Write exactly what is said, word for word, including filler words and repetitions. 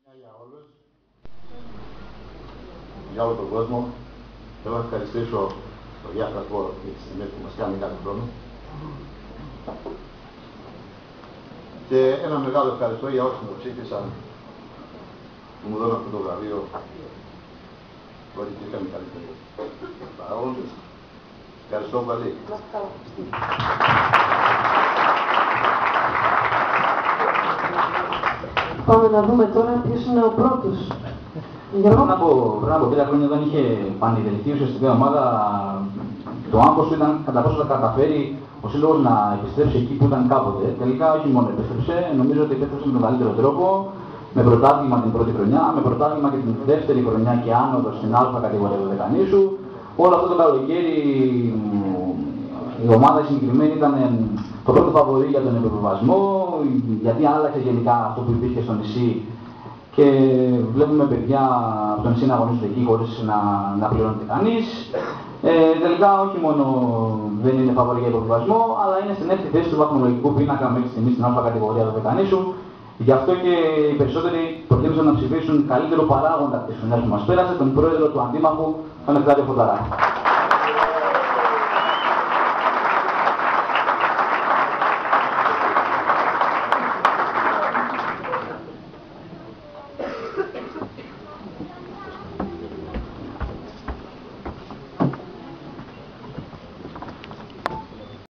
Για όλους, για όλο τον κόσμο. Θέλω να ευχαριστήσω το Διάστατο για τις στιγμές που μας κάνει κάθε χρόνο. Και ένα μεγάλο ευχαριστώ για όσοι με ψήφισαν, που μου δώσαν αυτό το βραβείο, που ήταν οι καλύτεροι παράγοντες. Ευχαριστώ πολύ. Πάμε να δούμε τώρα ποιος είναι ο πρώτος. Πριν από, πριν από τρία χρόνια δεν είχε πανηγυρική ουσιαστικά ομάδα. Το άγχος του ήταν κατά πόσο θα καταφέρει ο σύλλογος να επιστρέψει εκεί που ήταν κάποτε. Τελικά όχι μόνο επέστρεψε, νομίζω ότι επέστρεψε με τον καλύτερο τρόπο. Με πρωτάθλημα την πρώτη χρονιά, με πρωτάθλημα και την δεύτερη χρονιά και άνοδο στην Α κατηγορία του Δεκανήσου. Όλο αυτό το καλοκαίρι η ομάδα συγκεκριμένη ήταν το πρώτο φαβορί για τον επιβιβασμό, γιατί άλλαξε γενικά αυτό που υπήρχε στο νησί και βλέπουμε παιδιά από το νησί να αγωνίζονται εκεί χωρίς να, να πληρώνεται κανείς. Ε, τελικά όχι μόνο δεν είναι φαβορί για επιβιβασμό, αλλά είναι στην έκτη θέση του βαθμολογικού πίνακα μέχρι στιγμής στην Α κατηγορία του Δεκανήσου. Γι' αυτό και οι περισσότεροι προτίμησαν να ψηφίσουν καλύτερο παράγοντα της χρονιάς που μας πέρασε, τον πρόεδρο του αντίμαχου, τον Νεκτάριο Φωταράκη.